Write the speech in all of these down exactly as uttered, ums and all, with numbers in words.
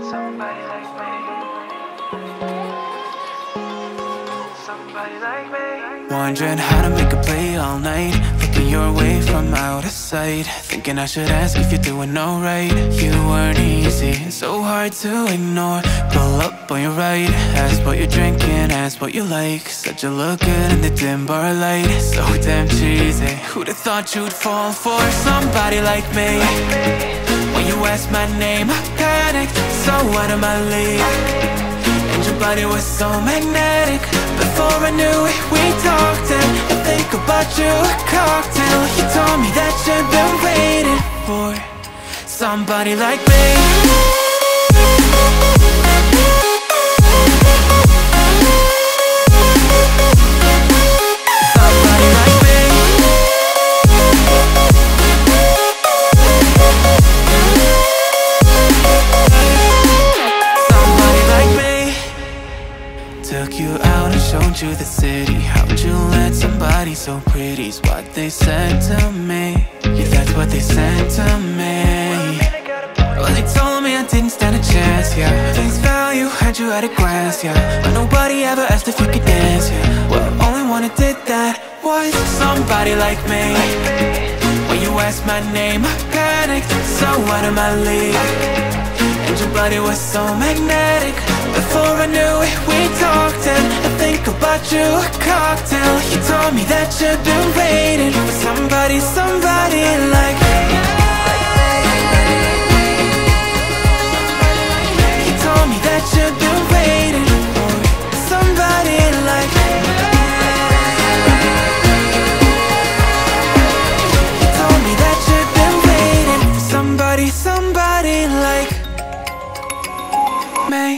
Somebody like me. Somebody like me. Wondering how to make a play all night, looking your way from out of sight, thinking I should ask if you're doing alright. You weren't easy, so hard to ignore. Pull up on your right, ask what you're drinking, ask what you like. Said you look good in the dim bar light, so damn cheesy. Who'd have thought you'd fall for somebody like me? When you asked my name, I panicked, so out of my league. And your body was so magnetic. Before I knew it, we talked, and I think about you a cocktail. You told me that you've been waiting for somebody like me. Somebody like me. Somebody like me. Took you out and showed you the city. How'd you let somebody so pretty's what they said to me? Yeah, that's what they said to me. Well, they told me I didn't stand a chance, yeah. Face value, had you at a glance, yeah. But nobody ever asked if you could dance, yeah. Well, only one who did that was somebody like me. When you asked my name, I panicked, so out of my league. And your body was so magnetic. Before I knew it, we talked, and I think about you a cocktail. You told me that you've been waiting for somebody, somebody like me. You told me that you've been waiting for somebody like me. You told me that you've been waiting for somebody, somebody like me.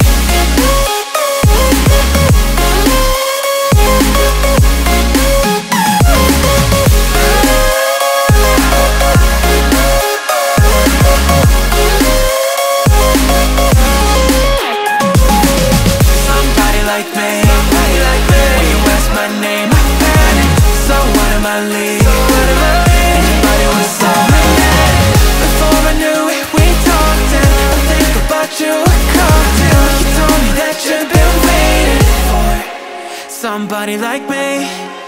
Somebody like me.